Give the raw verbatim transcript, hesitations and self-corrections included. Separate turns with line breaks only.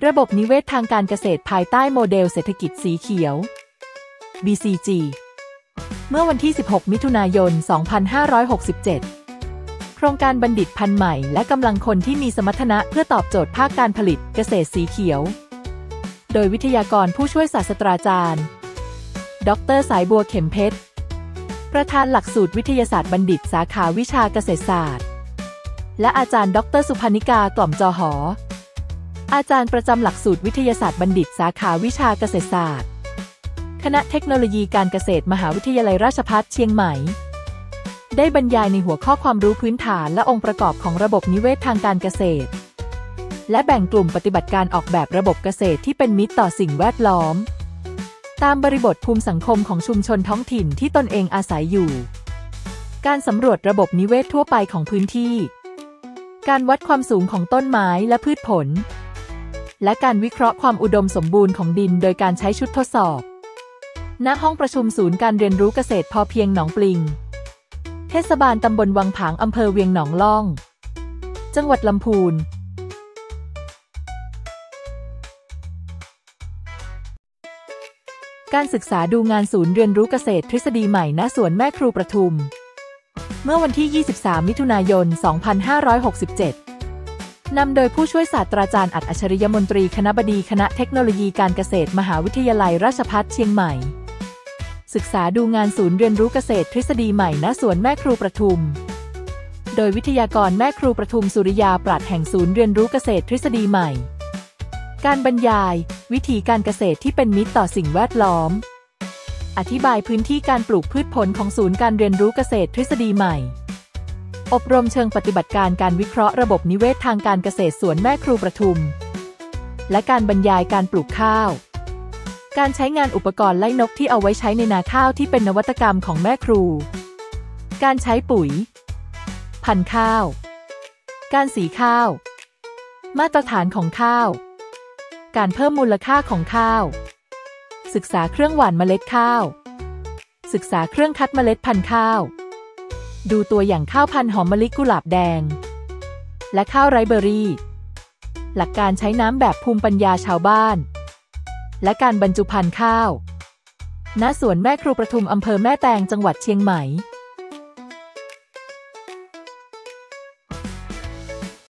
ระบบนิเวศทางการเกษตรภายใต้โมเดลเศรษฐกิจสีเขียว บี ซี จี เมื่อวันที่ สิบหก มิถุนายน สองพันห้าร้อยหกสิบเจ็ด โครงการบัณฑิตพันธุ์ใหม่และกำลังคนที่มีสมรรถนะเพื่อตอบโจทย์ภาคการผลิตเกษตรสีเขียวโดยวิทยากรผู้ช่วยศาสตราจารย์ดร.สายบัวเข็มเพชรประธานหลักสูตรวิทยาศาสตร์บัณฑิตสาขาวิชาเกษตรศาสตร์และอาจารย์ดร.สุพนิกากล่อมจอหออาจารย์ประจำหลักสูตรวิทยาศาสตร์บัณฑิตสาขาวิชาเกษตรศาสตร์คณะเทคโนโลยีการเกษตรมหาวิทยาลัยราชภัฏเชียงใหม่ได้บรรยายในหัวข้อความรู้พื้นฐานและองค์ประกอบของระบบนิเวศทางการเกษตรและแบ่งกลุ่มปฏิบัติการออกแบบระบบเกษตรที่เป็นมิตรต่อสิ่งแวดล้อมตามบริบทภูมิสังคมของชุมชนท้องถิ่นที่ตนเองอาศัยอยู่การสำรวจระบบนิเวศทั่วไปของพื้นที่การวัดความสูงของต้นไม้และพืชผลและการวิเคราะห์ความอุดมสมบูรณ์ของดินโดยการใช้ชุดทดสอบณห้องประชุมศูนย์การเรียนรู้เกษตรพอเพียงหนองปลิงเทศบาลตำบลวังผางอำเภอเวียงหนองล่องจังหวัดลำพูนการศึกษาดูงานศูนย์เรียนรู้เกษตรทฤษฎีใหม่ณสวนแม่ครูประทุมเมื่อวันที่ ยี่สิบสาม มิถุนายน สองพันห้าร้อยหกสิบเจ็ด นำโดยผู้ช่วยศาสตราจารย์อัจฉริยมนตรีคณบดีคณะเทคโนโลยีการเกษตรมหาวิทยาลัยราชภัฏเชียงใหม่ศึกษาดูงานศูนย์เรียนรู้เกษตรทฤษฎีใหม่ณสวนแม่ครูประทุมโดยวิทยากรแม่ครูประทุมสุริยาปราชญ์แห่งศูนย์เรียนรู้เกษตรทฤษฎีใหม่การบรรยายวิธีการเกษตรที่เป็นมิตรต่อสิ่งแวดล้อมอธิบายพื้นที่การปลูกพืชผลของศูนย์การเรียนรู้เกษตรทฤษฎีใหม่อบรมเชิงปฏิบัติการการวิเคราะห์ระบบนิเวศทางการเกษตรสวนแม่ครูประทุมและการบรรยายการปลูกข้าวการใช้งานอุปกรณ์ไล่นกที่เอาไว้ใช้ในนาข้าวที่เป็นนวัตกรรมของแม่ครูการใช้ปุ๋ยพันธุ์ข้าวการสีข้าวมาตรฐานของข้าวการเพิ่มมูลค่าของข้าวศึกษาเครื่องหว่านเมล็ดข้าวศึกษาเครื่องคัดเมล็ดพันธุ์ข้าวดูตัวอย่างข้าวพันธุ์หอมมะลิกุหลาบแดงและข้าวไรซ์เบอร์รี่หลักการใช้น้ำแบบภูมิปัญญาชาวบ้านและการบรรจุภัณฑ์ข้าวณสวนแม่ครูประทุมอำเภอแม่แตงจังหวัดเชียงใหม่